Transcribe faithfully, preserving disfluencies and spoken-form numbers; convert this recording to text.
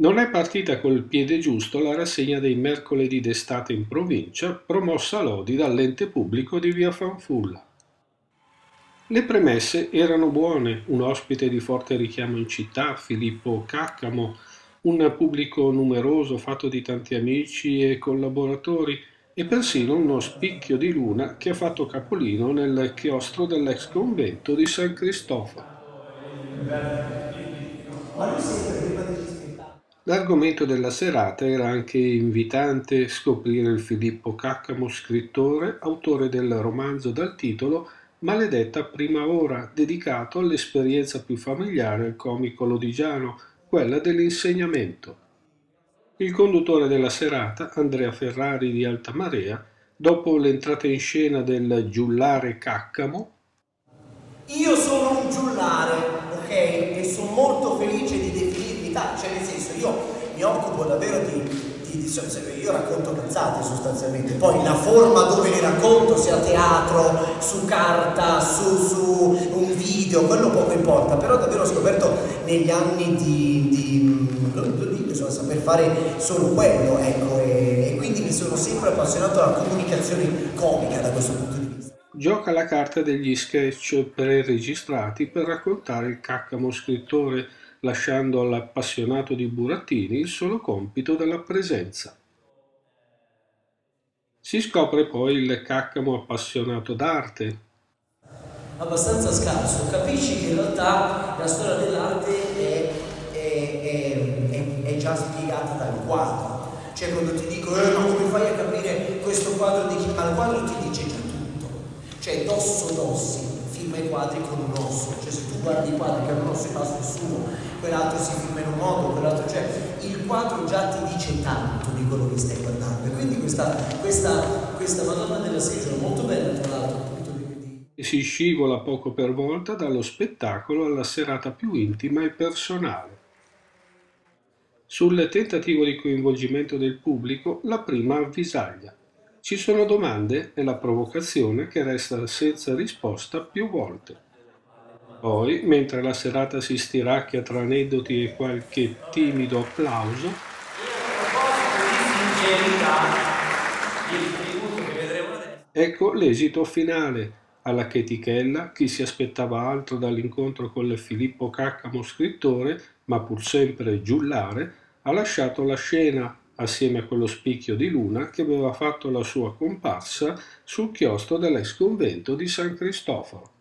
Non è partita col piede giusto la rassegna dei mercoledì d'estate in provincia, promossa a Lodi dall'ente pubblico di via Fanfulla. Le premesse erano buone, un ospite di forte richiamo in città, Filippo Caccamo, un pubblico numeroso fatto di tanti amici e collaboratori e persino uno spicchio di luna che ha fatto capolino nel chiostro dell'ex convento di San Cristoforo. L'argomento della serata era anche invitante scoprire il Filippo Caccamo, scrittore, autore del romanzo dal titolo Maledetta prima ora, dedicato all'esperienza più familiare al comico lodigiano, quella dell'insegnamento. Il conduttore della serata, Andrea Ferrari di Altamarea, dopo l'entrata in scena del giullare Caccamo, Io sono un giullare, ok? E sono molto felice di definirmi tale, cioè nel senso io mi occupo davvero di, di, di cioè, io racconto cazzate sostanzialmente, poi la forma dove le racconto, sia teatro, su carta, su, su un video, quello poco importa, però davvero ho scoperto negli anni di, di lo, lo dico, bisogna saper fare solo quello, ecco, e, e quindi mi sono sempre appassionato alla comunicazione comica da questo punto di vista. gioca la carta degli sketch pre-registrati per raccontare il Caccamo scrittore, lasciando all'appassionato di burattini il solo compito della presenza. Si scopre poi il Caccamo appassionato d'arte. Abbastanza scarso, capisci che in realtà la storia dell'arte è, è, è, è, è già spiegata dal quadro, cioè quando ti dico eh, ma come fai a capire questo quadro di chi? Ma il quadro ti dice già tutto, cioè Dosso Dossi filma i quadri con un osso, cioè se tu guardi i quadri che hanno un osso e basta nessuno, quell'altro si filma in un modo, quell'altro, cioè il quadro già ti dice tanto di quello che stai guardando, e quindi questa, questa, questa Madonna della Seggiola molto bella tra l'altro. E si scivola poco per volta dallo spettacolo alla serata più intima e personale. Sul tentativo di coinvolgimento del pubblico, la prima avvisaglia. Ci sono domande e la provocazione che resta senza risposta più volte. Poi, mentre la serata si stiracchia tra aneddoti e qualche timido applauso, ecco l'esito finale. Alla chetichella, chi si aspettava altro dall'incontro con il Filippo Caccamo scrittore, ma pur sempre giullare, ha lasciato la scena assieme a quello spicchio di luna che aveva fatto la sua comparsa sul chiostro dell'ex convento di San Cristoforo.